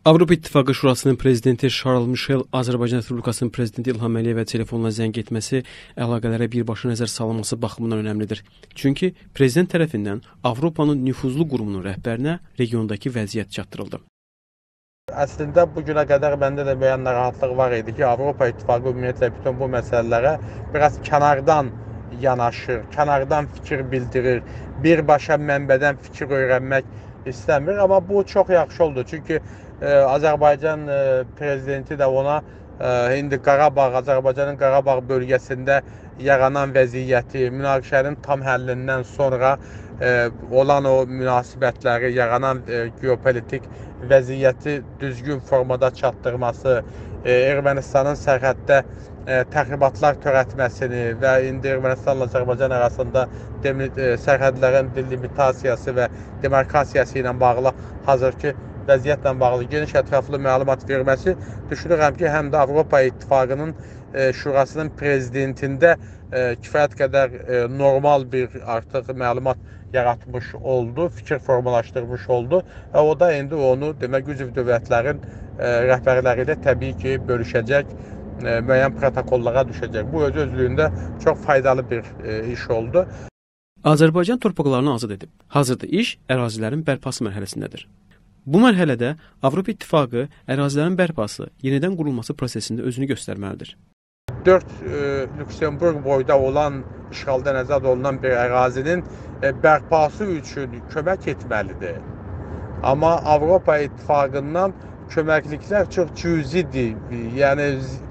Avropa İttifaqı Şurasının prezidenti Charles Michel Azərbaycan Respublikasının prezidenti İlham Əliyevə telefonla zəng etməsi əlaqələrə birbaşa nəzər salınması baxımından önəmlidir. Çünki prezident tərəfindən Avropanın nüfuzlu qurumunun rəhbərinə regiondakı vəziyyət çatdırıldı. Əslində bugünə qədər məndə də müəyyən narahatlıq var idi ki, Avropa İttifaqı ümumiyyətlə bütün bu məsələlərə biraz kənardan yanaşır, kənardan fikir bildirir, birbaşa mənbədən fikir öyrənmək istəmir. Amma bu çox yaxşı oldu. Çünki Azərbaycan prezidenti də ona indi Azərbaycanın Qarabağ bölgəsində yaranan vəziyyəti, münaqişənin tam həllindən sonra olan o münasibətləri, yaranan geopolitik vəziyyəti düzgün formada çatdırması, Ermənistanın sərhəddə təxribatlar törətməsini və indi Ermənistanla Azərbaycan arasında sərhədlərin delimitasiyası və demarkasiyası ilə bağlı hazırki vəziyyətlə bağlı geniş ətraflı məlumat verməsi düşünürəm ki, həm də Avropa İttifaqının Şurasının prezidentində kifayət qədər normal bir artıq məlumat yaratmış oldu, fikir formalaşdırmış oldu və o da indi onu demək üzv dövlətlərin rəhbərləri ilə təbii ki, bölüşəcək, müəyyən protokollara düşəcək. Bu öz-özlüyündə çox faydalı bir iş oldu. Azərbaycan torpaqlarını azad edib. Hazırda iş ərazilərin bərpası mərhələsindədir. Bu mərhələdə Avropa İttifaqı ərazilərin bərpası, yenidən qurulması prosesində özünü göstərməlidir. 4 Lüksemburq boyda olan işğaldan azad olunan bir ərazinin bərpası üçün kömək etməlidir. Amma Avropa İttifaqından köməkliklər çox cüzidir, yəni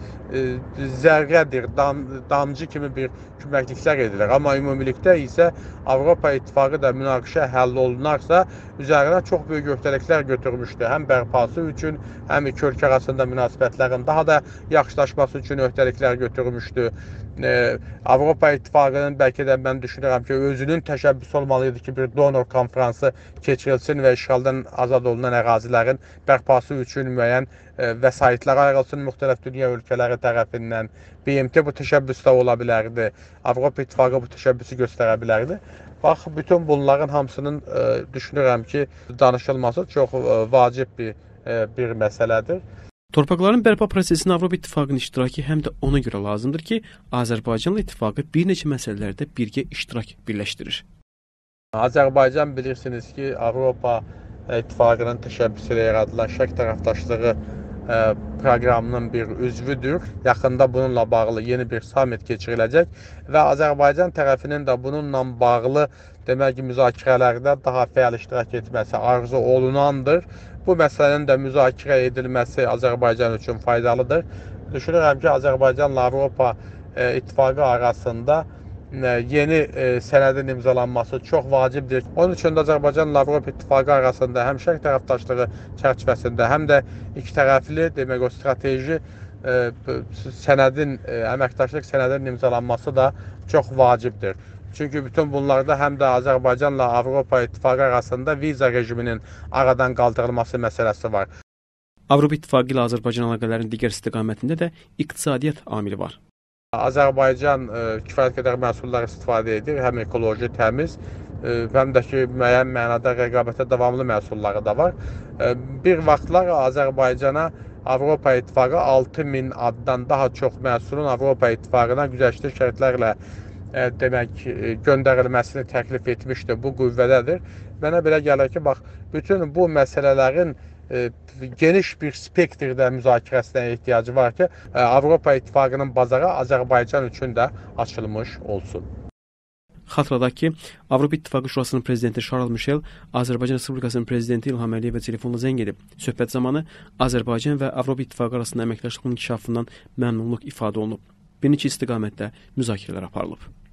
zərrədir, damcı kimi bir köməkliklər edilir. Amma ümumilikdə isə Avropa İttifaqı da münaqişə həll olunarsa, üzərinə çox böyük öhdəliklər götürmüşdü. Həm bərpası üçün, həm iki ölkə arasında münasibətlərin daha da yaxşılaşması üçün öhdəliklər götürmüşdü. Avropa İttifaqının bəlkə də mən düşünürəm ki, özünün təşəbbüsü olmalıydı ki, bir donor konfransı keçirilsin və işğaldan azad olunan ərazilərin bərpası üçün müəyyən vəsaitlər ayrılsın müxtəlif dünya ölkələri tərəfindən. BMT bu təşəbbüsdə ola bilərdi. Avropa İttifaqı bu təşəbbüsü göstərə bilərdi. Bax, bütün bunların hamısının düşünürəm ki, danışılması çox vacib bir məsələdir. Torpaqların bərpa prosesində Avropa İttifaqının iştirakı həm də ona görə lazımdır ki, Azərbaycanla İttifaqı bir neçə məsələlərdə birgə iştirak birləşdirir. Azərbaycan bilirsiniz ki, Avropa İttifaqının təşəbbüsü ilə yaradılan şərq tərəfdaşlığı proqramının bir üzvüdür. Yaxında bununla bağlı yeni bir summit keçiriləcək və Azərbaycan tərəfinin də bununla bağlı demək ki, müzakirələrdə daha fəal iştirak etməsi arzu olunandır. Bu məsələnin də müzakirə edilməsi Azərbaycan üçün faydalıdır. Düşünürəm ki, Azərbaycanla Avropa İttifaqı arasında yeni sənədin imzalanması çox vacibdir. Onun üçün də Azərbaycanla Avropa İttifaqı arasında həm şərq tərəfdaşlığı çərçivəsində, həm də iki tərəfli demək o strateji sənədin, əməkdaşlıq sənədinin imzalanması da çox vacibdir. Çünki bütün bunlarda həm də Azərbaycanla Avropa İttifaqı arasında viza rejiminin aradan qaldırılması məsələsi var. Avropa İttifaqı ilə Azərbaycan əlaqələrinin digər istiqamətində də iqtisadiyyat amili var. Azərbaycan kifayət qədər məhsullar istifadə edir, həm ekoloji təmiz, həm də ki, müəyyən mənada rəqabətə davamlı məhsulları da var. Bir vaxtlar Azərbaycana Avropa İttifaqı 6000 addan daha çox məhsulun Avropa İttifaqına güzəştli şərtlərlə demək, göndərilməsini təklif etmişdi. Bu qüvvədədir. Mənə belə gəlir ki, bax, bütün bu məsələlərin geniş bir spektrdə müzakirəsinə ehtiyacı var ki, Avropa İttifaqının bazarı Azərbaycan üçün də açılmış olsun. Xatırladaq ki, Avropa İttifaqı Şurasının prezidenti Charles Michel Azərbaycan Respublikasının prezidenti İlham Əliyevə telefonla zəng edib. Söhbət zamanı Azərbaycan və Avropa İttifaqı arasında əməkdaşlığın inkişafından məmnunluq ifadə olunub. Bir neçə istiqamətdə müzakirələr aparılıb.